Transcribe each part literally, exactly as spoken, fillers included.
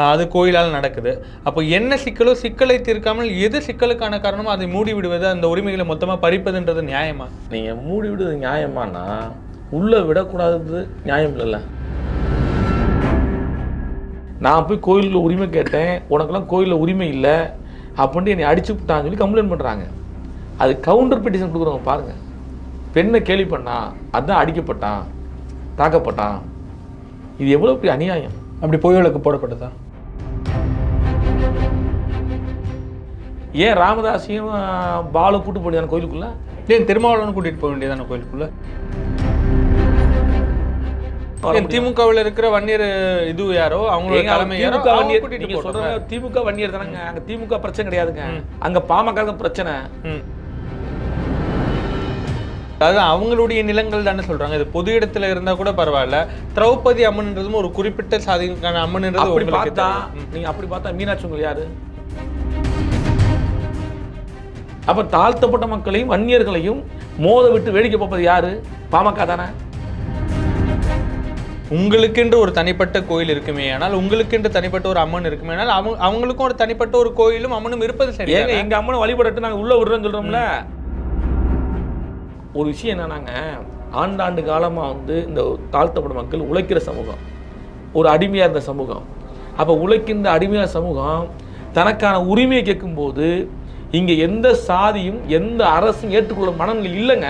அது கோயிலால் நடக்குது. அப்போ என்ன சிக்கலோ சிக்கலை தீர்க்காமல் எது சிக்கலுக்கான காரணமோ அதை மூடி விடுவது, அந்த உரிமைகளை மொத்தமாக பறிப்பதுன்றது நியாயமா? நீங்கள் மூடி விடுவது நியாயமானா உள்ளே விடக்கூடாதது நியாயம் இல்லைல்ல. நான் போய் கோயிலில் உரிமை கேட்டேன், உனக்கெல்லாம் கோயிலில் உரிமை இல்லை அப்படின்ட்டு என்னை அடிச்சு விட்டான்னு சொல்லி கம்ப்ளைண்ட் பண்ணுறாங்க. அது கவுண்டர் பெட்டிஷன் கொடுக்குறவங்க பாருங்கள். பெண்ணை கேலி பண்ணான், அதுதான் அடிக்கப்பட்டான், தாக்கப்பட்டான். இது எவ்வளோ பெரிய அநியாயம். அப்படி பொய் வழக்கு போடப்பட்டதா? ஏன் ராமதாஸையும் பாலு கூட்டு போடியான கோயிலுக்குள்ள? ஏன் திருமாவளவன் கூட்டிட்டு போக வேண்டியதான கோயிலுக்குள்ள? திமுகவில் இருக்கிற வன்னியர் இது யாரோ அவங்களோட தலைமை யாரோ நீங்க சொல்ற திமுக வன்னியர் தானங்க. அங்க திமுக பிரச்சனை கிடையாதுங்க, அங்க பாமக பிரச்சனை. அதாவது அவங்களுடைய நிலங்கள் தானே சொல்றாங்க. இது பொது இடத்துல இருந்தா கூட பரவாயில்ல. திரௌபதி அம்மன்ன்றதும் ஒரு குறிப்பிட்ட சாதிக்கான அம்மன்ன்றது அப்படி பார்த்தா நீங்க அப்படி பார்த்தா மீனாட்சி உங்கள் யாரு? அப்ப தாழ்த்தப்பட்ட மக்களையும் வன்னியர்களையும் மோத விட்டு வேடிக்கை பார்ப்பது யாரு? பாமக தானே. உங்களுக்கென்று ஒரு தனிப்பட்ட கோயில் இருக்குமே, ஆனால் உங்களுக்கென்று தனிப்பட்ட ஒரு அம்மன் இருக்குமே, ஆனால் அவங்க அவங்களுக்கும் ஒரு தனிப்பட்ட ஒரு கோயிலும் அம்மனும் இருப்பது சரி. ஏங்க எங்க அம்மனை வழிபடட்டு நாங்க உள்ள விடுறோம்னு சொல்றோம்ல. ஒரு விஷயம் என்னன்னாங்க, ஆண்டாண்டு காலமாக வந்து இந்த தாழ்த்தப்பட்ட மக்கள் உழைக்கிற சமூகம், ஒரு அடிமையாக இருந்த சமூகம். அப்போ உழைக்கின்ற அடிமையான சமூகம் தனக்கான உரிமையை கேட்கும்போது இங்கே எந்த சாதியும் எந்த அரசும் ஏற்றுக்கொள்ள மனநிலை இல்லைங்க.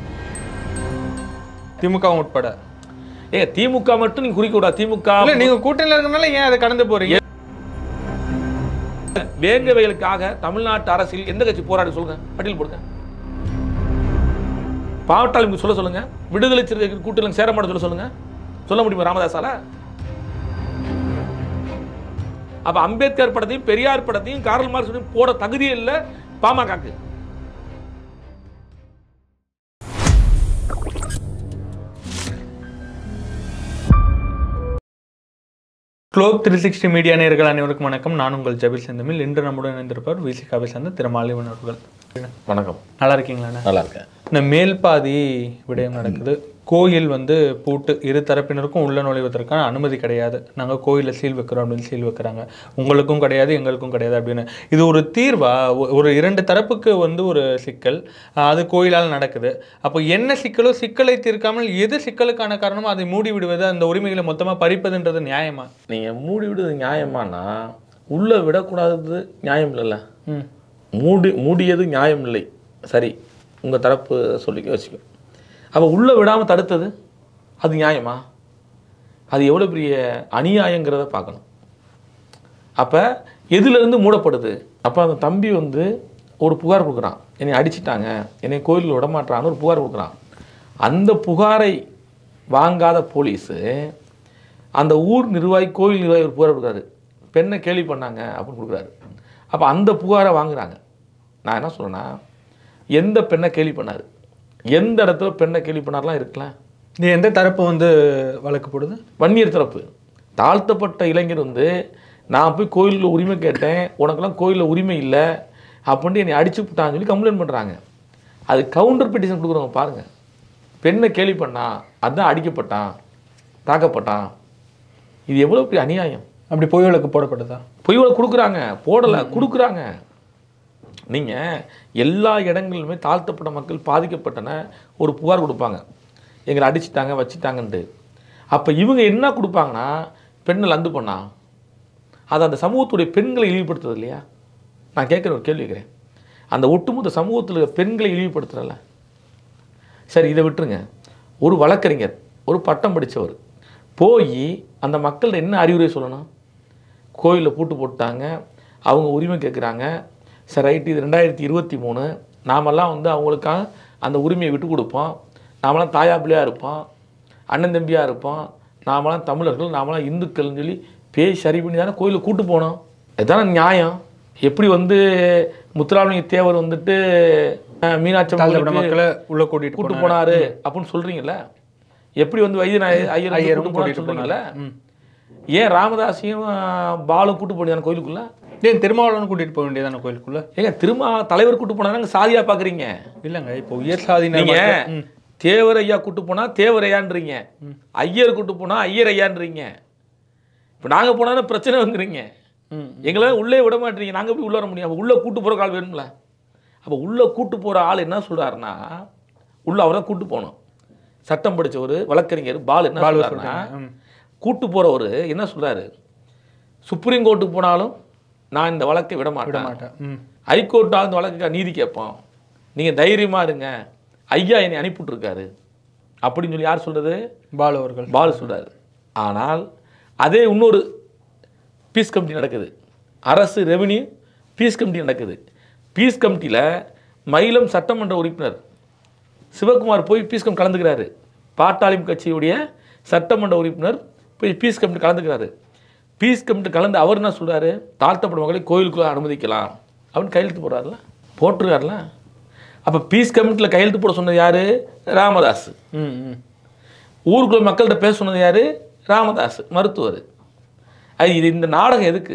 திமுக உட்பட. ஏ திமுக மட்டும் நீங்க குறிக்க கூடாது. திமுக நீங்க கூட்டணியில் இருக்கனால ஏன் அதை கடந்து போறீங்க? வேங்கவைகளுக்காக தமிழ்நாட்டு அரசில் எந்த கட்சி போராடி சொல்லுங்க, பட்டியல் போடுங்க. பாவட்டாளி சொல்ல சொல்லுங்க. விடுதலை சிறுத்தைகள் கூட்டத்தில் சேர மாட்ட சொல்ல சொல்லுங்க. சொல்ல முடியுமா ராமதாஸால? அப்ப அம்பேத்கர் படத்தையும் பெரியார் படத்தையும் கார்ல் மார்க்ஸ் போட தகுதியே இல்லை பாமகக்கு. குளோப் த்ரீ சிக்ஸ்டி மீடியா நேயர்கள் அனைவருக்கும் வணக்கம். நான் உங்கள் ஜபீல் செந்தமிழ். இன்று நம்முடன் இணைந்திருப்பவர் விசிகாவை சேர்ந்த திரு மாலிவன் அவர்கள். வணக்கம். நல்லா இருக்கீங்களா? நல்லா இருக்கேன். இந்த மேல்பாதி விடயம் நடக்குது. கோயில் வந்து பூட்டு, இரு தரப்பினருக்கும் உள்ள நுழைவதற்கான அனுமதி கிடையாது. நாங்கள் கோயிலில் சீல் வைக்கிறோம் அப்படின்னு சீல் வைக்கிறாங்க. உங்களுக்கும் கிடையாது, எங்களுக்கும் கிடையாது அப்படின்னு. இது ஒரு தீர்வா? ஒரு இரண்டு தரப்புக்கு வந்து ஒரு சிக்கல், அது கோயிலால் நடக்குது. அப்போ என்ன சிக்கலோ சிக்கலை தீர்க்காமல் எது சிக்கலுக்கான காரணமோ அதை மூடி விடுவது, அந்த உரிமைகளை மொத்தமாக பறிப்பதுன்றது நியாயமா? நீங்கள் மூடி விடுவது நியாயமானா உள்ளே விடக்கூடாதது நியாயம் இல்லைல்ல. மூடி மூடியது நியாயம் இல்லை. சரி, உங்கள் தரப்பு சொல்லிக்க வச்சுக்கோ. அப்போ உள்ளே விடாமல் தடுத்தது அது நியாயமா? அது எவ்வளோ பெரிய அநியாயங்கிறத பார்க்கணும். அப்போ எதுலேருந்து மூடப்படுது? அப்போ அந்த தம்பி வந்து ஒரு புகார் கொடுக்குறான், என்னை அடிச்சிட்டாங்க, என்னை கோயிலில் விடமாட்டான்னு ஒரு புகார் கொடுக்குறான். அந்த புகாரை வாங்காத போலீஸு அந்த ஊர் நிர்வாகி, கோயில் நிர்வாகி ஒரு புகார் கொடுக்குறாரு, பெண்ணை கேலி பண்ணாங்க அப்படின்னு கொடுக்குறாரு. அப்போ அந்த புகாரை வாங்குறாங்க. நான் என்ன சொல்கிறேன்னா, எந்த பெண்ணை கேலி பண்ணார், எந்த இடத்துல பெண்ணை கேலி பண்ணார்லாம் இருக்கலாம். நீ எந்த தரப்பு வந்து வழக்கு போடுது? வன்னியர் தரப்பு. தாழ்த்தப்பட்ட இளைஞர் வந்து நான் போய் கோயிலில் உரிமை கேட்டேன், உனக்கெல்லாம் கோயிலில் உரிமை இல்லை அப்படின்ட்டு என்னை அடிச்சு விட்டான்னு சொல்லி கம்ப்ளைண்ட் பண்ணுறாங்க. அது கவுண்டர் பெட்டிஷன் கொடுக்குறவங்க பாருங்கள். பெண்ணை கேலி பண்ணான், அதுதான் அடிக்கப்பட்டான், தாக்கப்பட்டான். இது எவ்வளோ பெரிய அநியாயம். அப்படி பொய் வழக்கு போடப்பட்டதா? பொய் வழக்கு கொடுக்குறாங்க, போடலை, கொடுக்குறாங்க. நீங்கள் எல்லா இடங்களிலுமே தாழ்த்தப்பட்ட மக்கள் பாதிக்கப்பட்டன ஒரு புகார் கொடுப்பாங்க, எங்களை அடிச்சுட்டாங்க வச்சுட்டாங்கன்ட்டு. அப்போ இவங்க என்ன கொடுப்பாங்கன்னா, பெண்ணை லந்து பண்ணா, அது அந்த சமூகத்துடைய பெண்களை இழிவுபடுத்துறது இல்லையா? நான் கேட்குற ஒரு கேள்வி கேட்குறேன். அந்த ஒட்டுமொத்த சமூகத்தில் பெண்களை இழிவுபடுத்துறல. சரி, இதை விட்டுருங்க. ஒரு வழக்கறிஞர், ஒரு பட்டம் படித்தவர் போய் அந்த மக்கள்கிட்ட என்ன அறிவுரை சொல்லணும்? கோயிலில் பூட்டு போட்டாங்க, அவங்க உரிமை கேட்குறாங்க. சரி, ரைட்டு, இது ரெண்டாயிரத்தி இருபத்தி மூணு நாமெல்லாம் வந்து அவங்களுக்காக அந்த உரிமையை விட்டு கொடுப்போம். நாமெல்லாம் தாயா பிள்ளையாக இருப்போம், அண்ணன் தம்பியாக இருப்போம், நாமெல்லாம் தமிழர்கள், நாமெல்லாம் இந்துக்கள்னு சொல்லி பேய் சரி பண்ணி தானே கோயிலில் கூட்டு போனோம். இதுதானே நியாயம். எப்படி வந்து முத்துராமலிங்க தேவர் வந்துட்டு மீனாட்சி மக்களை உள்ள கூட்டிட்டு கூட்டு போனாரு அப்படின்னு சொல்கிறீங்கள, எப்படி வந்து வைத்திய ஐயர் ஐயரும் கூட்டிட்டு போனால, ஏன் ராமதாஸையும் பாலு கூட்டு போனதான கோயிலுக்குள்ள? ஏன் திருமாவளவன் கூட்டிட்டு போக வேண்டியதான கோயிலுக்குள்ள? ஏங்க திருமா தலைவர் கூட்டு போனாங்க சாதியா பாக்குறீங்க? இல்லைங்க, இப்போ உயர் சாதி நீங்க தேவர் ஐயா கூட்டு போனா தேவர் ஐயான்றீங்க, ஐயர் கூட்டு போனா ஐயர் ஐயான்றீங்க. இப்போ நாங்கள் போனாலும் பிரச்சனை வந்துடுறீங்க, எங்களை உள்ளே விட மாட்டீங்க, நாங்கள் எப்படி உள்ளே வர முடியும்? அப்போ உள்ளே கூட்டு போகிற ஆள் வேணும்ல. அப்போ உள்ளே கூட்டு போகிற ஆள் என்ன சொல்கிறாருன்னா, உள்ளே அவரை கூட்டு போகணும். சட்டம் படித்தவர் வழக்கறிஞர் பால் என்ன சொல்கிறாருன்னா, கூட்டு போகிறவர் என்ன சொல்கிறாரு, சுப்ரீம் கோர்ட்டுக்கு போனாலும் நான் இந்த வழக்கை விட மாட்டேன், ஹைகோர்ட்டாக இந்த வழக்குக்கு நீதி கேட்போம், நீங்கள் தைரியமாக இருங்க, ஐயா என்னை அனுப்பிவிட்ருக்காரு அப்படின்னு சொல்லி யார் சொல்கிறது? பாலு அவர்கள். பாலு சொல்கிறாரு. ஆனால் அதே இன்னொரு பீஸ் கமிட்டி நடக்குது, அரசு ரெவென்யூ பீஸ் கமிட்டி நடக்குது. பீஸ் கமிட்டியில் மயிலம் சட்டமன்ற உறுப்பினர் சிவகுமார் போய் பீஸ் கமிட்டி கலந்துக்கிறாரு. பாட்டாளி கட்சியுடைய சட்டமன்ற உறுப்பினர் போய் பீஸ் கமிட்டி கலந்துக்கிறாரு. பீஸ் கமிட்டி கலந்து அவர் என்ன சொல்கிறாரு, தாழ்த்தப்பட்ட மக்களை கோயிலுக்குள்ளே அனுமதிக்கலாம் அப்படின்னு கையெழுத்து போடுறாருல, போட்டிருக்காருல. அப்போ பீஸ் கமிட்டியில் கையெழுத்து போட சொன்னது யார்? ராமதாஸ். ஊருக்குள்ள மக்கள்கிட்ட பேச சொன்னது யார்? ராமதாஸ் மருத்துவர். அது இது இந்த நாடகம் எதுக்கு?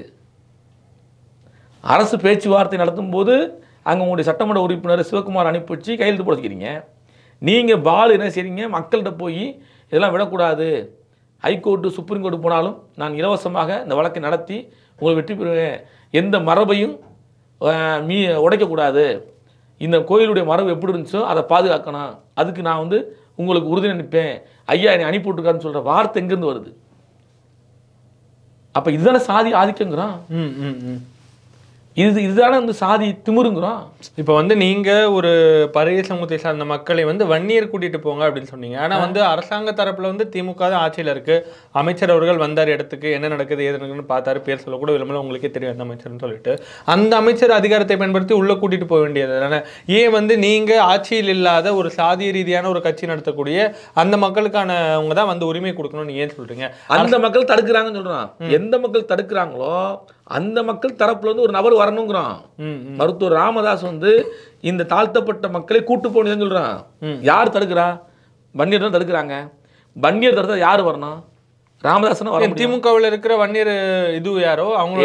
அரசு பேச்சுவார்த்தை நடத்தும் போது அங்கே உங்களுடைய சட்டமன்ற உறுப்பினர் சிவகுமார் அனுப்பி வச்சு கையெழுத்து போட வைக்கிறீங்க. நீங்கள் பால் என்ன செய்றீங்க, மக்கள்கிட்ட போய் இதெல்லாம் விடக்கூடாது, ஹைகோர்ட்டு சுப்ரீம் கோர்ட்டு போனாலும் நான் இலவசமாக இந்த வழக்கை நடத்தி உங்களை வெற்றி பெறுவேன், எந்த மரபையும் மீ உடைக்கக்கூடாது, இந்த கோயிலுடைய மரபு எப்படி இருந்துச்சோ அதை பாதுகாக்கணும், அதுக்கு நான் வந்து உங்களுக்கு உறுதி அனுப்பேன், ஐயா என்னை அனுப்பி விட்டுருக்காருன்னு சொல்கிற வார்த்தை எங்கேருந்து வருது? அப்போ இதுதானே சாதி ஆதிக்கங்கிறோம். ம் ம் ம் இது இதுதானே வந்து சாதி திமுருங்கிறோம். இப்போ வந்து நீங்கள் ஒரு பழைய சமூகத்தை சார்ந்த மக்களை வந்து வன்னியர் கூட்டிகிட்டு போங்க அப்படின்னு சொன்னீங்க. ஆனால் வந்து அரசாங்க தரப்பில் வந்து திமுக தான் ஆட்சியில் இருக்குது. அமைச்சர் அவர்கள் வந்தார் இடத்துக்கு, என்ன நடக்குது ஏது நடக்குதுன்னு பார்த்தாரு, பேர் சொல்லக்கூட விளம்பரம் உங்களுக்கே தெரியும் அந்த அமைச்சர்னு சொல்லிட்டு, அந்த அமைச்சர் அதிகாரத்தை பயன்படுத்தி உள்ளே கூட்டிகிட்டு போக வேண்டியது தானே. ஏன் வந்து நீங்கள் ஆட்சியில் இல்லாத ஒரு சாதிய ரீதியான ஒரு கட்சி நடத்தக்கூடிய அந்த மக்களுக்கானவங்க தான் வந்து உரிமை கொடுக்கணும்னு ஏன் சொல்கிறீங்க? அந்த மக்கள் தடுக்கிறாங்கன்னு சொல்கிறான். எந்த மக்கள் தடுக்கிறாங்களோ அந்த மக்கள் தரப்புல இருந்து ஒரு நபர் வரணுங்கிறான். மருத்துவர் ராமதாஸ் வந்து இந்த தாழ்த்தப்பட்ட மக்களை கூட்டு போனதுன்னு சொல்றான். யார் தடுக்கிறா? வன்னியர் தான் தடுக்கிறாங்க. வன்னியர் தடுத்தா யார் வரணும்? ராமதாஸ். திமுகவில் இருக்கிற வன்னியர் இது யாரோ அவங்க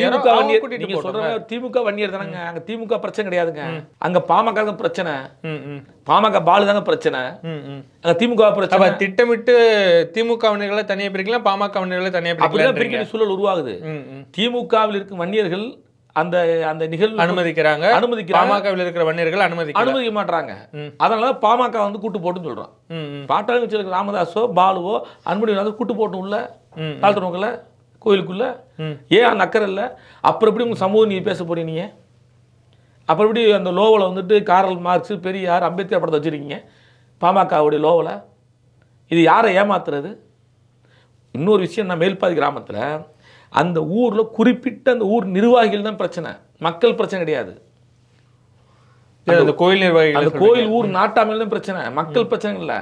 திமுக வன்னியர் தானங்க. அங்க திமுக பிரச்சனை கிடையாதுங்க, அங்க பாமக பிரச்சனை. பாமக பாலு தாங்க பிரச்சனை, அங்க திமுக பிரச்சனை. திட்டமிட்டு திமுக வன்னியர்களை தனியாக பிரிக்கலாம், பாமக வன்னியர்களை தனியாக பிரிக்கிற சூழல் உருவாகுது. திமுகவில் இருக்கும் வன்னியர்கள் அந்த அந்த நிகழ்வு அனுமதிக்கிறாங்க, அனுமதிக்கிறாங்க. பாமகவில் இருக்கிற வன்னியர்கள் அனுமதி அனுமதிக்க மாட்டாங்க. அதனால பாமக வந்து கூட்டு போட்டுன்னு சொல்றான். பாட்டாளி கட்சியில் இருக்கிற ராமதாஸோ பாலுவோ அன்புமணி கூட்டு போட்டு உள்ள தாழ்த்துறவங்கள கோயிலுக்குள்ள ஏன் அந்த அக்கறை இல்லை? அப்புறம் எப்படி உங்க சமூகம் நீங்க பேச போறீங்க? நீங்க அப்புறம் எப்படி அந்த லோவில் வந்துட்டு காரல் மார்க்ஸ், பெரியார், அம்பேத்கர் படத்தை வச்சிருக்கீங்க பாமகவுடைய லோவில்? இது யாரை ஏமாத்துறது? இன்னொரு விஷயம், நான் மேல்பாதி கிராமத்தில் அந்த ஊரில் குறிப்பிட்ட அந்த ஊர் நிர்வாகிகள் தான் பிரச்சனை, மக்கள் பிரச்சனை கிடையாது. அந்த கோயில் நிர்வாகிகள், அந்த கோயில் ஊர் நாட்டாமையில் தான் பிரச்சனை, மக்கள் பிரச்சனை இல்லை.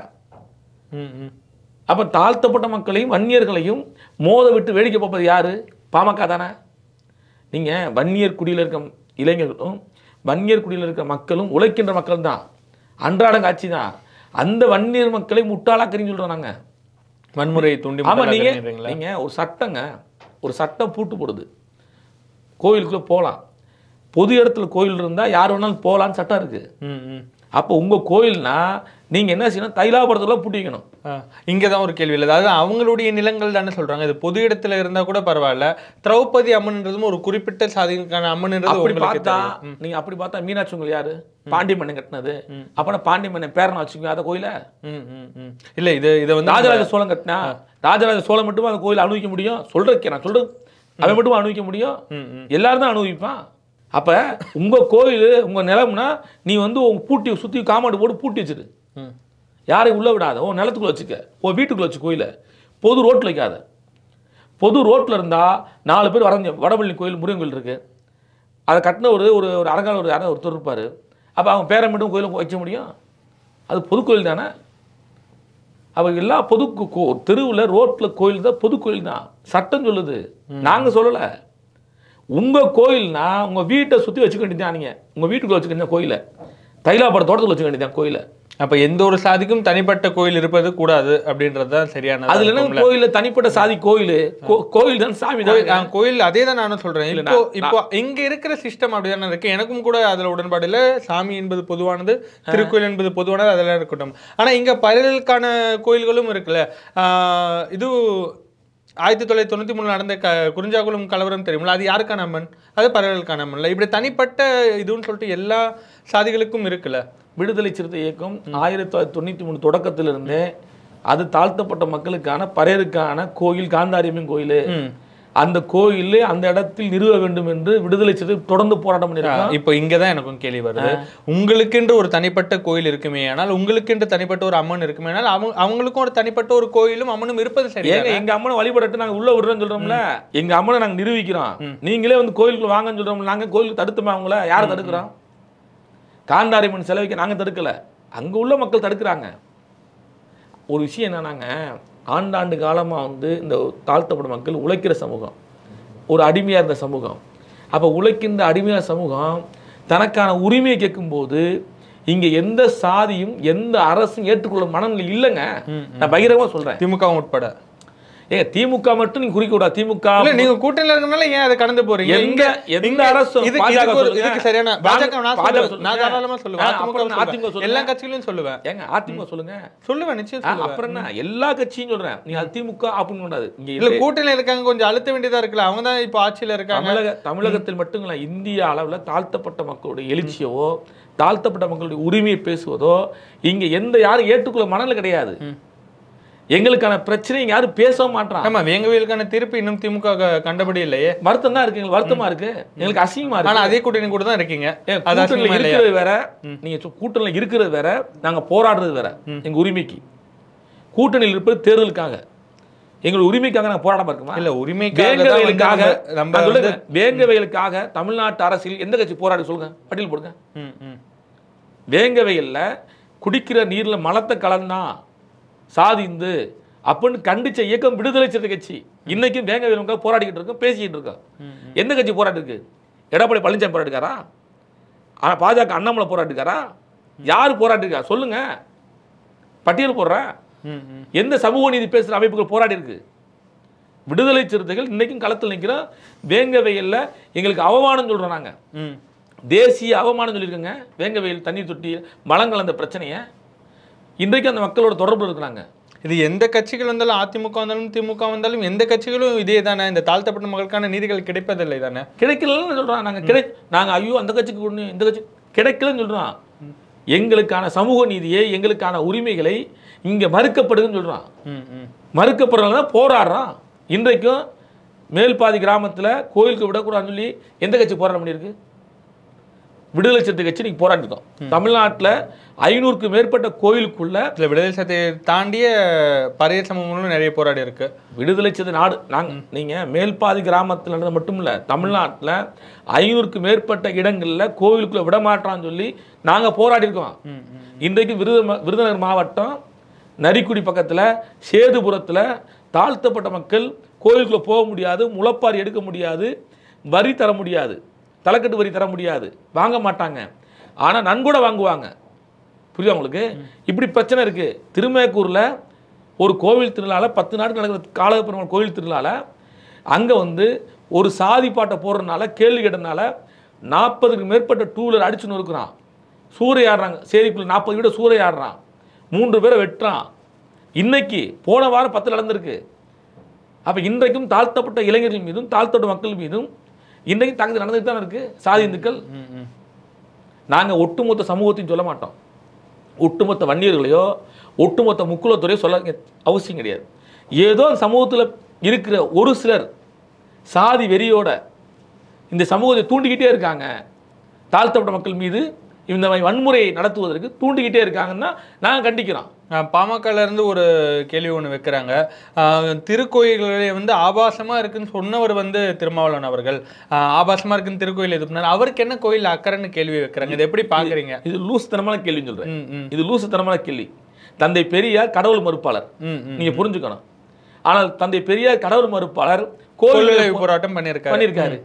அப்போ தாழ்த்தப்பட்ட மக்களையும் வன்னியர்களையும் மோத விட்டு வேடிக்கை பார்ப்பது யாரு? பாமக தானே. நீங்கள் வன்னியர் குடியில் இருக்க இளைஞர்களும் வன்னியர் குடியில் இருக்கிற மக்களும் உழைக்கின்ற மக்கள் தான், அன்றாட காட்சி தான். அந்த வன்னியர் மக்களை முட்டாளாக்குறீங்கன்னு சொல்கிறோம் நாங்கள். வன்முறை தூண்டி. ஆமாம், நீங்கள் நீங்கள் ஒரு சட்டங்க, ஒரு சட்டம் பூட்டு போடுது, கோயிலுக்குள்ளே போகலாம், பொது இடத்துல கோயில் இருந்தால் யார் வேணாலும் போகலான்னு சட்டம் இருக்குது. அப்போ உங்கள் கோயில்னா நீங்கள் என்ன செய்யணும்? தைலாபுரத்தில் பூட்டி வைக்கணும். இங்கே தான் ஒரு கேள்வி இல்லை, அதாவது அவங்களுடைய நிலங்கள் தானே சொல்கிறாங்க. இது பொது இடத்துல இருந்தால் கூட பரவாயில்ல, திரௌபதி அம்மன்றதும் ஒரு குறிப்பிட்ட சாதிக்கான அம்மன்ன்றது. அப்படி பார்த்தா நீங்கள் அப்படி பார்த்தா மீனாட்சி உங்கள் யாரு? பாண்டி மன்னன் கட்டினது. அப்போனா பாண்டி மன்னன் பேரனை வச்சுக்கோங்க அந்த கோயிலை. இல்லை, இது இதை வந்து ராஜராஜ சோழன் கட்டினா, ராஜராஜ சோழன் மட்டும் அந்த கோயிலை அனுபவிக்க முடியும்? சொல்கிறேன் நான் சொல்கிறேன், அவன் மட்டும் அனுபவிக்க முடியும்? எல்லாரும் தான் அனுபவிப்பான். அப்போ உங்கள் கோயில் உங்கள் நிலம்னா நீ வந்து உங்கள் பூட்டி சுற்றி காமாண்டு போட்டு பூட்டி வச்சுரு, யாரையும் உள்ளே விடாத, உன் நிலத்துக்குள்ளே வச்சுக்க, உன் வீட்டுக்குள்ளே வச்சு கோயிலை, பொது ரோட்டில் வைக்காத. பொது ரோட்டில் இருந்தால் நாலு பேர் வரைஞ்ச வடபழனி கோயில் முருகன் கோயில் இருக்குது, அதை கட்டின ஒரு ஒரு அரங்கால ஒரு யாரும் ஒருத்தர் இருப்பார். அப்போ அவங்க பேரை மட்டும் கோயிலும் வைக்க முடியும்? அது பொது கோயில் தானே. அப்போ எல்லா பொது தெருவில் ரோட்டில் கோயில் தான் பொது கோயில் தான், சட்டம் சொல்லுது, நாங்கள் சொல்லலை. உங்கள் கோயில்னா உங்கள் வீட்டை சுற்றி வச்சுக்க வேண்டியதான், நீங்கள் உங்கள் வீட்டுக்குள்ளே வச்சுக்க வேண்டிய கோயிலை, தைலாபுரம் தோட்டத்தில் வச்சுக்க வேண்டியதான் கோயிலை. அப்போ எந்த ஒரு சாதிக்கும் தனிப்பட்ட கோயில் இருப்பது கூடாது அப்படின்றது தான் சரியான. அதுல என்ன கோயிலில் தனிப்பட்ட சாதி கோயில் கோயில் தான் சாமி தான் கோயில். அதே தான் நானும் சொல்கிறேன். இப்போ இப்போ இங்கே இருக்கிற சிஸ்டம் அப்படி தானே இருக்குது. எனக்கும் கூட அதில் உடன்பாடு இல்லை. சாமி என்பது பொதுவானது, திருக்கோயில் என்பது பொதுவானது, அதெல்லாம் இருக்கட்டும். ஆனால் இங்கே பலருக்கான கோயில்களும் இருக்குல்ல. இது ஆயிரத்தி தொள்ளாயிரத்தி தொண்ணூற்றி மூணு நடந்த க குறிஞ்சாக்குளம் கலவரம் தெரியுமில்ல, அது யாருக்கான அம்மன்? அது பறவைகளுக்கான அம்மன்ல. இப்படி தனிப்பட்ட இதுன்னு சொல்லிட்டு எல்லா சாதிகளுக்கும் இருக்குல்ல. விடுதலை சிறுத்தை இயக்கம் ஆயிரத்தி தொள்ளாயிரத்தி தொண்ணூற்றி மூணு தொடக்கத்திலிருந்தே அது தாழ்த்தப்பட்ட மக்களுக்கான பறையருக்கான கோயில், காந்தாரியம்மன் கோயில். அந்த கோயில் அந்த இடத்தில் நிறுவ வேண்டும் என்று விடுதலை சிறுத்தை தொடர்ந்து போராட்டம் பண்ணிருக்காங்க. இப்போ இங்கதான் எனக்கும் கேள்வி வருது. உங்களுக்கென்று ஒரு தனிப்பட்ட கோயில் இருக்குமே, ஆனால் உங்களுக்கென்று தனிப்பட்ட ஒரு அம்மன் இருக்குமே, ஆனால் அவங்க அவங்களுக்கும் ஒரு தனிப்பட்ட ஒரு கோயிலும் அம்மனும் இருப்பது சரி. ஏங்க எங்க அம்மனை வழிபட்டு நாங்க உள்ள விடுறோம்னு சொல்றோம்ல, எங்க அம்மனை நாங்க நிரூபிக்கிறோம். நீங்களே வந்து கோயிலுக்குள்ள வாங்கன்னு சொல்றோம். நாங்க கோயிலுக்கு தடுத்துமா அவங்கள? யாரை தடுக்கிறோம்? காந்தாரியம்மன் செலவைக்கு நாங்க தடுக்கல, அங்க உள்ள மக்கள் தடுக்கிறாங்க. ஒரு விஷயம் என்னன்னாங்க, ஆண்டாண்டு காலமாக வந்து இந்த தாழ்த்தப்பட்ட மக்கள் உழைக்கிற சமூகம், ஒரு அடிமையாக இருந்த சமூகம். அப்போ உழைக்கின்ற அடிமையான சமூகம் தனக்கான உரிமையை கேட்கும்போது இங்கே எந்த சாதியும் எந்த அரசும் ஏற்றுக்கொள்ள மனநிலை இல்லைங்க. நான் பகிரமாக சொல்கிறேன், திமுக உட்பட. ஏங்க திமுக மட்டும் நீங்க குறிக்க கூடாது. திமுக நீங்க கூட்டணியில இருக்கனால ஏன் அதை கடந்து போறீங்க? எங்க எந்த அரசு இதுக்கு சரியான பாஜக நான் தாராளமா சொல்லுவேன், அதிமுக எல்லா கட்சிகளையும் சொல்லுவேன். ஏங்க அதிமுக சொல்லுங்க, சொல்லுவேன் நிச்சயம். அப்புறம் என்ன எல்லா கட்சியும் சொல்றேன், நீங்க அதிமுக அப்படின்னு கூடாது. இங்க இல்ல கூட்டணியில இருக்காங்க, கொஞ்சம் அழுத்த வேண்டியதா இருக்குல்ல, அவங்க தான் இப்போ ஆட்சியில இருக்காங்க. தமிழக தமிழகத்தில் மட்டும் இல்ல, இந்திய அளவுல தாழ்த்தப்பட்ட மக்களுடைய எழுச்சியோ தாழ்த்தப்பட்ட மக்களுடைய உரிமையை பேசுவதோ இங்க எந்த யாரும் ஏற்றுக்கொள்ள மனநிலை கிடையாது. எங்களுக்கான பிரச்சனை யாரும் பேச மாட்டாங்க. ஆமா, வேங்கவேலுக்கான தீர்ப்பு இன்னும் திமுக கண்டபடி இல்லையே. வருத்தம் தான் இருக்கு, எங்களுக்கு வருத்தமா இருக்கு, எங்களுக்கு அசிங்கமா இருக்கு. ஆனா அதே கூட்டணி கூட தான் இருக்கீங்க. கூட்டணியில இருக்கிறது வேற, நீங்க கூட்டணியில இருக்கிறது வேற, நாங்க போராடுறது வேற. எங்க உரிமைக்கு கூட்டணியில் இருப்பது தேர்தலுக்காக, எங்களுடைய உரிமைக்காக நாங்க போராட பார்க்கமா? இல்ல உரிமைக்காக, வேங்கவயலுக்காக தமிழ்நாட்டு அரசியல் எந்த கட்சி போராடி சொல்லுங்க, பட்டியல் போடுங்க. வேங்கவயல்ல குடிக்கிற நீர்ல மலத்தை கலந்தா சாதிந்து அப்படின்னு கண்டிச்ச இயக்கம் விடுதலை சிறுத்தை கட்சி. இன்னைக்கும் வேங்கவேலுக்காக போராடிக்கிட்டு இருக்கோம், பேசிக்கிட்டு இருக்கோம். எந்த கட்சி போராடி இருக்கு? எடப்பாடி பழனிசாமி போராடிக்காரா? பாஜக அண்ணாமலை போராடிக்காரா? யாரு போராடிருக்கா சொல்லுங்க, பட்டியல் போடுறேன். எந்த சமூக நீதி பேசுகிற அமைப்புகள் போராடி இருக்கு? விடுதலை சிறுத்தைகள் இன்னைக்கும் களத்தில் நிற்கிறோம். வேங்கவயல்ல எங்களுக்கு அவமானம் சொல்றோம், நாங்க தேசிய அவமானம் சொல்லியிருக்கோங்க. வேங்கவயல் தண்ணீர் தொட்டி மலம் கலந்த பிரச்சனையை இன்றைக்கு அந்த மக்களோட தொடர்பு இருக்கிறாங்க. இது எந்த கட்சிகள் வந்தாலும், அதிமுக வந்தாலும் திமுக வந்தாலும் எந்த கட்சிகளும் இதே தானே, இந்த தாழ்த்தப்பட்ட மக்களுக்கான நீதிகள் கிடைப்பதில்லை தானே. கிடைக்கலன்னு சொல்றோம் நாங்க. கிடை நாங்க ஐயோ அந்த கட்சிக்கு ஒன்று இந்த கட்சி கிடைக்கலன்னு சொல்றோம். எங்களுக்கான சமூக நீதியை, எங்களுக்கான உரிமைகளை இங்க மறுக்கப்படுதுன்னு சொல்றான். மறுக்கப்படுறதுனால போராடுறான். இன்றைக்கும் மேல்பாதி கிராமத்துல கோயிலுக்கு விடக்கூடாதுன்னு சொல்லி எந்த கட்சி போராட முடியிருக்கு? விடுதலை சிறுத்தை கட்சி நீங்க போராடிட்டோம். தமிழ்நாட்டில் ஐநூறுக்கு மேற்பட்ட கோயிலுக்குள்ள விடுதலை சிறுத்தை தாண்டிய பழைய சமூகங்களும் நிறைய போராடி இருக்கு. விடுதலை சிறுத்தை நாடு நாங்க நீங்க மேல்பாதி கிராமத்தில் நடந்தது மட்டும் இல்ல, தமிழ்நாட்டில் ஐநூறுக்கு மேற்பட்ட இடங்கள்ல கோயிலுக்குள்ள விடமாட்டான்னு சொல்லி நாங்க போராடி இருக்கோம். இன்றைக்கு விருது விருதுநகர் மாவட்டம் நரிக்குடி பக்கத்துல சேதுபுரத்துல தாழ்த்தப்பட்ட மக்கள் கோயிலுக்குள்ள போக முடியாது, முளைப்பாரி எடுக்க முடியாது, வரி தர முடியாது, தலைக்கட்டு வரி தர முடியாது, வாங்க மாட்டாங்க. ஆனால் நன்கொடை வாங்குவாங்க. புரியுதா உங்களுக்கு? இப்படி பிரச்சனை இருக்கு. திருமேக்கூரில் ஒரு கோவில் திருநாள பத்து நாட்கள் நடக்கிற காலப்பெருமாள் கோவில் திருநாள அங்கே வந்து ஒரு சாதி பாட்டை போடுறதுனால, கேள்வி கேட்டதுனால நாற்பதுக்கு மேற்பட்ட டூ வீலர் அடிச்சுன்னு இருக்கிறான். சூறையாடுறாங்க, சேரிக்குள்ள நாற்பது வீட சூறையாடுறான், மூன்று பேரை வெட்டுறான். இன்னைக்கு போன வாரம் பத்து நடந்திருக்கு. அப்போ இன்றைக்கும் தாழ்த்தப்பட்ட இளைஞர்கள் மீதும் தாழ்த்தப்பட்ட மக்கள் மீதும் இன்றைக்கு தாக்குதல் நடந்துட்டு தான் இருக்கு. சாதி இந்துக்கள் நாங்கள் ஒட்டுமொத்த சமூகத்தையும் சொல்ல மாட்டோம், ஒட்டுமொத்த வன்னியர்களையோ ஒட்டுமொத்த முக்குலத்துறையோ சொல்ல அவசியம் கிடையாது. ஏதோ சமூகத்தில் இருக்கிற ஒரு சிலர் சாதி வெறியோட இந்த சமூகத்தை தூண்டிக்கிட்டே இருக்காங்க, தாழ்த்தப்பட்ட மக்கள் மீது இந்த மாதிரி வன்முறையை நடத்துவதற்கு தூண்டிக்கிட்டே இருக்காங்கன்னா நாங்கள் கண்டிக்கிறோம். பாமகல இருந்து ஒரு கேள்வி ஒன்று வைக்கிறாங்க. திருக்கோயில்களே வந்து ஆபாசமாக இருக்குன்னு சொன்னவர் வந்து திருமாவளவன் அவர்கள். ஆபாசமாக இருக்குன்னு திருக்கோயில் இது பண்ணார், அவருக்கு என்ன கோயில் அக்கறைன்னு கேள்வி வைக்கிறாங்க. இது எப்படி பார்க்குறீங்க? இது லூசுத்தனமான கேள்வின்னு சொல்கிறேன். இது லூசுத்தனமான கேள்வி. தந்தை பெரியார் கடவுள் மறுப்பாளர், நீங்கள் புரிஞ்சுக்கணும். ஆனால் தந்தை பெரியார் கடவுள் மறுப்பாளர் கோயில் போராட்டம் பண்ணியிருக்காரு பண்ணியிருக்காரு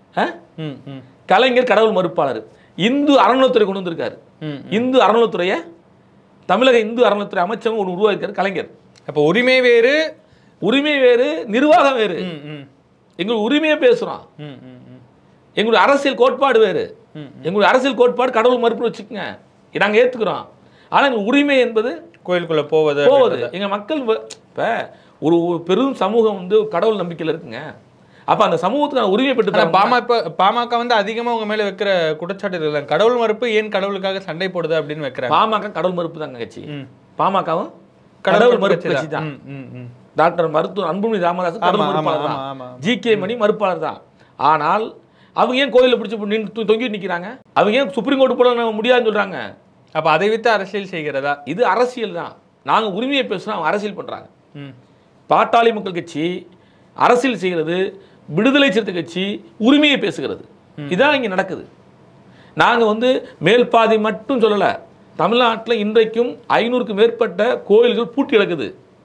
கலைஞர் கடவுள் மறுப்பாளர். இந்து அறநிலைத்துறை கொண்டு வந்திருக்காரு. இந்து அறநிலைத்துறையை தமிழக இந்து அறநிலைத்துறை அமைச்சகம் ஒரு உருவாக்கியிருக்காரு கலைஞர். அப்போ உரிமை வேறு, உரிமை வேறு, நிர்வாகம் வேறு. எங்களுக்கு உரிமையை பேசுறோம், எங்களுடைய அரசியல் கோட்பாடு வேறு. எங்களுடைய அரசியல் கோட்பாடு கடவுள் மறுப்பு வச்சுக்கோங்க, நாங்கள் ஏற்றுக்கிறோம். ஆனால் எங்கள் உரிமை என்பது கோயிலுக்குள்ள போவது போவது எங்க மக்கள். இப்போ ஒரு ஒரு பெரும் சமூகம் வந்து கடவுள் நம்பிக்கையில் இருக்குங்க. அப்போ அந்த சமூகத்துக்கு உரிமை பெற்று பாமக பாமக வந்து அதிகமாக உங்க மேலே வைக்கிற குற்றச்சாட்டு இல்லை, கடவுள் மறுப்பு ஏன் கடவுளுக்காக சண்டை போடுது அப்படின்னு வைக்கிறாங்க. பாமக கடவுள் மறுப்பு தாங்க கட்சி. பாமகவும் கடவுள் மறுப்பு கட்சி தான். டாக்டர் மருத்துவர் அன்புமணி ராமதாஸ் கடவுள் மறுப்பாளர் தான். ஜி கே மணி மறுப்பாளர் தான். ஆனால் அவங்க ஏன் கோயிலில் பிடிச்சி நின்று தொங்கி நிற்கிறாங்க? அவங்க ஏன் சுப்ரீம் கோர்ட் போட முடியாதுன்னு சொல்கிறாங்க? அப்போ அதை விட்டு அரசியல் செய்கிறதா? இது அரசியல் தான். நாங்கள் உரிமையை பேசுனா அவங்க அரசியல் பண்ணுறாங்க. பாட்டாளி மக்கள் கட்சி அரசியல் செய்கிறது, விடுதலை சிறுத்தை கட்சி உரிமையை பேசுகிறது. இதான் இங்கே நடக்குது. நாங்கள் வந்து மேல்பாதி மட்டும் சொல்லலை. தமிழ்நாட்டில் இன்றைக்கும் ஐநூறுக்கும் மேற்பட்ட கோயில்கள் பூட்டி கிடக்குது.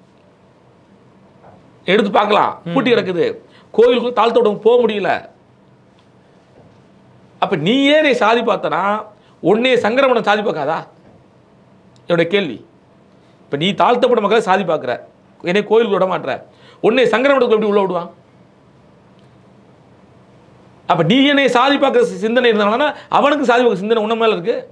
எடுத்து பார்க்கலாம், பூட்டி கிடக்குது. கோயிலுக்குள் தாழ்த்தோட போக முடியல. அப்போ நீ ஏன் சாதி பார்த்தனா உன்னே சங்கரமணம் சாதி பார்க்காதா? என்னுடைய கேள்வி. இப்போ நீ தாழ்த்தப்பட்ட மக்களை சாதி பார்க்குற, என்னை கோயிலுக்கு விட மாட்டுற, உன்னே சங்கரமணத்துக்கு எப்படி உள்ள விடுவான்? அப்போ நீ என்னை சாதி பார்க்குற சிந்தனை இருந்தாங்கன்னா அவனுக்கு சாதி பார்க்குற சிந்தனை உன்ன மேலே இருக்கு.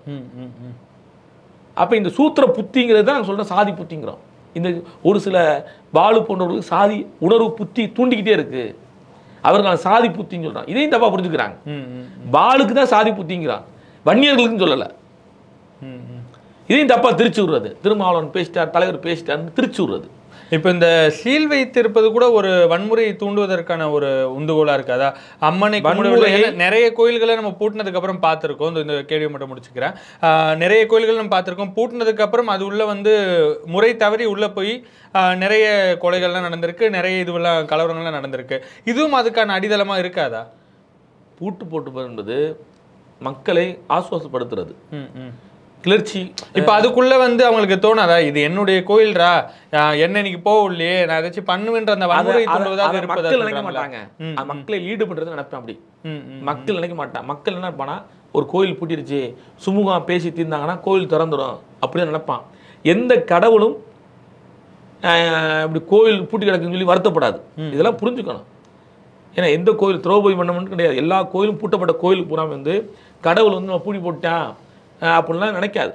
அப்போ இந்த சூத்திர புத்திங்கிறது தான் நாங்கள் சொல்கிறோம் சாதி புத்திங்கிறோம். இந்த ஒரு சில பாலு போன்றவர்களுக்கு சாதி உணர்வு புத்தி தூண்டிக்கிட்டே இருக்கு. அவர்கள் சாதி புத்தின்னு சொல்கிறான். இதையும் தப்பாக புரிஞ்சுக்கிறாங்க. பாலுக்கு தான் சாதி புத்திங்கிறான், வன்னியர்களுக்குன்னு சொல்லலை. இதையும் தப்பாக திருச்சி விடுறது. திருமாவளவன் பேசிட்டார், தலைவர் பேசிட்டார்னு திருச்சி விடுறது. இப்போ இந்த சீல் வைத்திருப்பது கூட ஒரு வன்முறையை தூண்டுவதற்கான ஒரு உந்துகோலாக இருக்காதா? அம்மனை நிறைய கோயில்களை நம்ம பூட்டினதுக்கு அப்புறம் பார்த்துருக்கோம். இந்த கேள்வி மட்டும் முடிச்சுக்கிறேன். நிறைய கோயில்கள் நம்ம பார்த்துருக்கோம். பூட்டினதுக்கு அப்புறம் அது உள்ள வந்து முறை தவறி உள்ள போய் நிறைய கொலைகள்லாம் நடந்திருக்கு, நிறைய இதுவெல்லாம் கலவரங்கள்லாம் நடந்திருக்கு. இதுவும் அதுக்கான அடித்தளமாக இருக்காதா? பூட்டு போட்டு என்பது மக்களை ஆசுவாசப்படுத்துறது, கிளர்ச்சி. இப்போ அதுக்குள்ள வந்து அவங்களுக்கு தோணாதா இது என்னுடைய கோயில்ரா, என்ன இன்னைக்கு போகலையே, நான் ஏதாச்சும் பண்ணுவேன்ற அந்த வன்முறை தூண்டுவதாக இருப்பதா? மக்கள் நினைக்க மாட்டாங்க. மக்களை ஈடுபடுறது நினைப்பேன். அப்படி மக்கள் நினைக்க மாட்டாங்க. மக்கள் என்ன இருப்பானா, ஒரு கோயில் பூட்டிருச்சு சுமூகம் பேசி தீர்ந்தாங்கன்னா கோயில் திறந்துடும் அப்படின்னு நினைப்பான். எந்த கடவுளும் இப்படி கோயில் பூட்டி கிடக்குன்னு சொல்லி வருத்தப்படாது. இதெல்லாம் புரிஞ்சுக்கணும். ஏன்னா எந்த கோயில் திரௌபதி மண்டபம்னு கிடையாது. எல்லா கோயிலும் பூட்டப்பட்ட கோயிலுக்கு பூரா வந்து கடவுள் வந்து நம்ம பூட்டி போட்டான் அப்படின்லாம் நினைக்காது.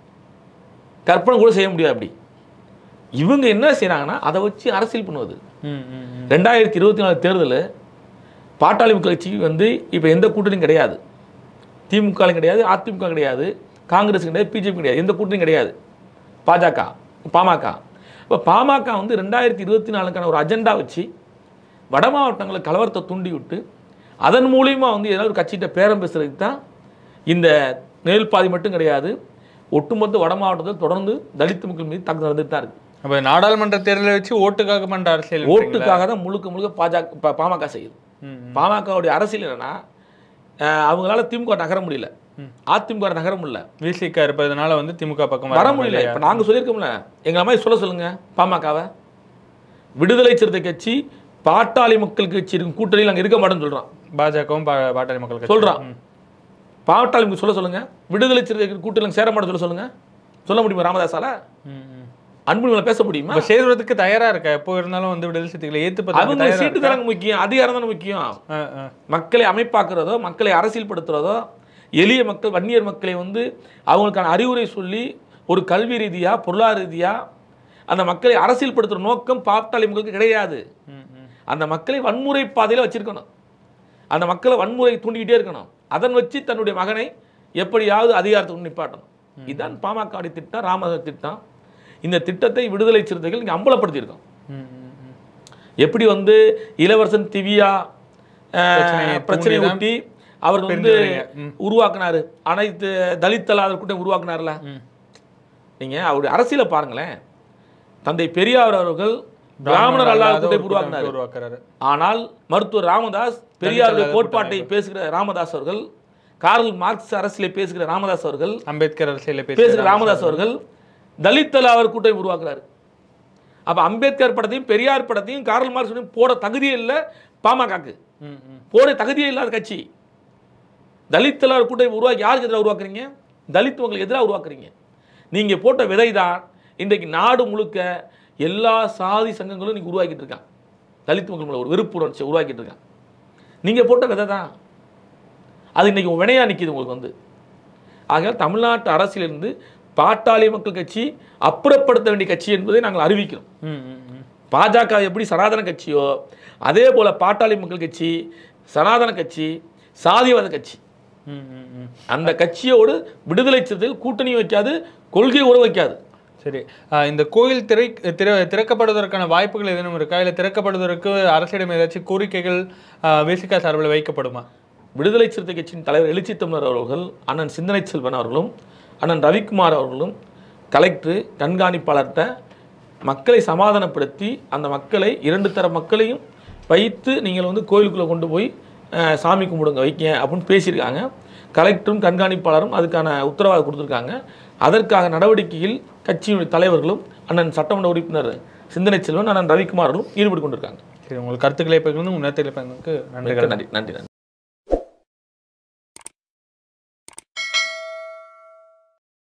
கற்பனை கூட செய்ய முடியாது. அப்படி இவங்க என்ன செய்யறாங்கன்னா அதை வச்சு அரசியல் பண்ணுவது. ரெண்டாயிரத்தி இருபத்தி நாலு தேர்தல் பாட்டாளி மக்கள் கட்சி வந்து இப்போ எந்த கூட்டணியும் கிடையாது. திமுக கிடையாது, அதிமுக கிடையாது, காங்கிரஸ் கிடையாது, பிஜேபி கிடையாது, எந்த கூட்டணியும் கிடையாது. பாஜக, பாமக. இப்போ பாமக வந்து ரெண்டாயிரத்தி இருபத்தி நாலுக்கான ஒரு அஜெண்டா வச்சு வட மாவட்டங்களில் கலவரத்தை தூண்டி விட்டு அதன் மூலியமா வந்து ஏதாவது ஒரு கட்சிகிட்ட பேரம் பேசுறதுக்கு தான். இந்த மேல் பாதி மட்டும் கிடையாது, ஒட்டுமொத்த வட மாவட்டத்தில் தொடர்ந்து தலித் மக்கள் மீது தாக்குதல் நடந்துட்டு தான் இருக்கு. அப்போ நாடாளுமன்ற தேர்தலை வச்சு ஓட்டுக்காக பண்ற அரசியல், ஓட்டுக்காக தான் முழுக்க முழுக்க பாஜக பாமக செய்யுது. பாமகவுடைய அரசியல் என்னன்னா, அவங்களால திமுக நகர முடியல, அதிமுக நகர முடியல, விசிக இருப்பதனால வந்து திமுக பக்கம் வர முடியல. இப்போ நாங்கள் சொல்லியிருக்கோம்ல, எங்களை மாதிரி சொல்ல சொல்லுங்க. பாமகவை விடுதலை சிறுத்தை கட்சி பாட்டாளி மக்கள் கட்சி இருக்கும் கூட்டணியில் நாங்கள் இருக்க மாட்டோம்னு சொல்கிறோம். பாஜகவும் பாட்டாளி மக்கள் சொல்கிறான். பாட்டாளி சொல்ல சொல்லுங்க, விடுதலை சிறுத்தை கூட்டணியில் சேர மாட்டோம் சொல்ல சொல்லுங்க. சொல்ல முடியுமா ராமதாஸால? அன்புமணியால பேச முடியுமா? சேர்வதற்கு தயாரா இருக்க. எப்போ இருந்தாலும் வந்து விடுதலை சிறுத்தைகளை ஏத்து அவங்க சீட்டு தானே முக்கியம், அதிகாரம் தானே முக்கியம். மக்களை அமைப்பாக்குறதோ, மக்களை அரசியல்படுத்துறதோ, எளிய மக்கள் வன்னியர் மக்களை வந்து அவங்களுக்கான அறிவுரை சொல்லி ஒரு கல்வி ரீதியா பொருளாதார ரீதியா அந்த மக்களை அரசியல்படுத்துற நோக்கம் பாட்டாளி மக்களுக்கு கிடையாது. அந்த மக்களை வன்முறை பாதையில வச்சிருக்கணும், அந்த மக்களை வன்முறை தூண்டிக்கிட்டே இருக்கணும். அதன் வச்சு தன்னுடைய மகனை எப்படியாவது அதிகாரத்துக்கு நிப்பாட்டணும். இதுதான் பாமக திட்டம், ராமதாஸ் திட்டம். இந்த திட்டத்தை விடுதலை சிறுத்தைகள் இங்கே அம்பலப்படுத்தியிருக்கோம். எப்படி வந்து இளவரசன் திவ்யா பிரச்சனை ஊட்டி அவர் வந்து உருவாக்குனாரு, அனைத்து தலித் அல்லாத கூட்டம் உருவாக்குனார்ல. நீங்க அவருடைய அரசியலை பாருங்களேன். தந்தை பெரியார் அவர்கள் பிராமணர் அல்லாத கூட்டத்தை உருவாக்குனாரு. ஆனால் மருத்துவர் ராமதாஸ் பெரியாருடைய கோட்பாட்டை பேசுகிற ராமதாஸ் அவர்கள், கார்ல் மார்க்ஸ் அரசியலை பேசுகிற ராமதாஸ் அவர்கள், அம்பேத்கர் அரசியலை பேசுகிற ராமதாஸ் அவர்கள் தலித் அல்லாத கூட்டத்தை உருவாக்குறாரு. அப்ப அம்பேத்கர் படத்தையும் பெரியார் படத்தையும் கார்ல் மார்க்ஸ் போட தகுதியே இல்லை பாமகக்கு. போட தகுதியே இல்லாத கட்சி. தலித் அல்லாத கூட்டத்தை உருவாக்கி யாருக்கு எதிராக உருவாக்குறீங்க? தலித் உங்களுக்கு எதிராக உருவாக்குறீங்க. நீங்க போட்ட விதை தான் இன்றைக்கு நாடு முழுக்க எல்லா சாதி சங்கங்களும் நீங்க உருவாக்கிட்டு இருக்காங்க. தலித் மக்கள் ஒரு வெறுப்பு உணர்ச்சி உருவாக்கிட்டு இருக்காங்க. நீங்க போட்ட விதை தான் அது இன்னைக்கு வினையா நிற்கிது உங்களுக்கு வந்து. ஆக தமிழ்நாட்டு அரசியலிருந்து பாட்டாளி மக்கள் கட்சி அப்புறப்படுத்த வேண்டிய கட்சி என்பதை நாங்கள் அறிவிக்கிறோம். பாஜக எப்படி சனாதன கட்சியோ அதே போல் பாட்டாளி மக்கள் கட்சி சனாதன கட்சி சாதிவாத கட்சி. அந்த கட்சியோடு விடுதலை சிறுத்தைகள் கூட்டணி வைக்காது, கொள்கை உறவு வைக்காது. சரி, இந்த கோயில் திரை திற திறக்கப்படுவதற்கான வாய்ப்புகள் எதுவும் இருக்கா? இல்லை திறக்கப்படுவதற்கு அரசிடம் ஏதாச்சும் கோரிக்கைகள் வேசிகா சார்பில் வைக்கப்படுமா? விடுதலை சிறுத்தை கட்சியின் தலைவர் எழுச்சி தமிழர் அவர்கள், அண்ணன் சிந்தனை செல்வன் அவர்களும், அண்ணன் ரவிக்குமார் அவர்களும் கலெக்டர் கண்காணிப்பாளர்கிட்ட மக்களை சமாதானப்படுத்தி அந்த மக்களை இரண்டு தர மக்களையும் வைத்து நீங்கள் வந்து கோயிலுக்குள்ளே கொண்டு போய் சாமி கும்பிடுங்க வைக்க அப்படின்னு பேசியிருக்காங்க. கலெக்டரும் கண்காணிப்பாளரும் அதுக்கான உத்தரவாதம் கொடுத்துருக்காங்க. அதற்காக நடவடிக்கையில் கட்சியுடைய தலைவர்களும் அண்ணன் சட்டமன்ற உறுப்பினர் சிந்தனை செல்வன், அண்ணன் ரவிக்குமார்களும் ஈடுபட்டு கொண்டிருக்காங்க. சரி, உங்களுக்கு கருத்துக்களை பகிர்ந்து உங்கள் நேரத்தில் நன்றி நன்றி நன்றி நன்றி.